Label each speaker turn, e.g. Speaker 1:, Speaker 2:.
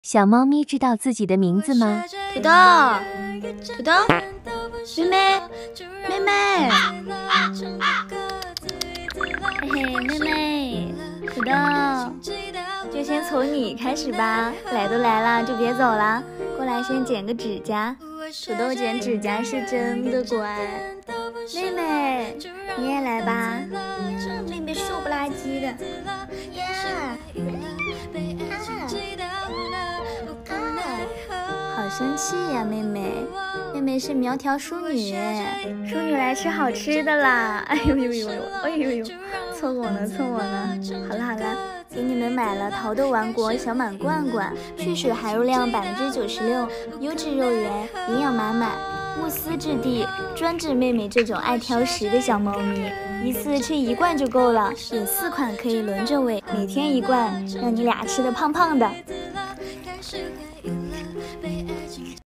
Speaker 1: 小猫咪知道自己的名字吗？
Speaker 2: 土豆，土豆，妹妹，妹妹，嘿嘿，妹妹，土豆，就先从你开始吧。来都来了，就别走了，过来先剪个指甲。土豆剪指甲是真的乖。妹妹，你也来吧。妹妹瘦不拉几的。呀，好生气呀，妹妹。妹妹是苗条淑女，淑女来吃好吃的啦。哎呦呦呦呦，哎呦呦，凑我呢，凑我呢。好了好了，给你们买了桃豆王国小满罐罐，去水含油量96%，优质肉源，营养满满，慕斯质地，专治妹妹这种爱挑食的小猫咪。一次吃1罐就够了，有4款可以轮着喂，每天1罐，让你俩吃得胖胖的。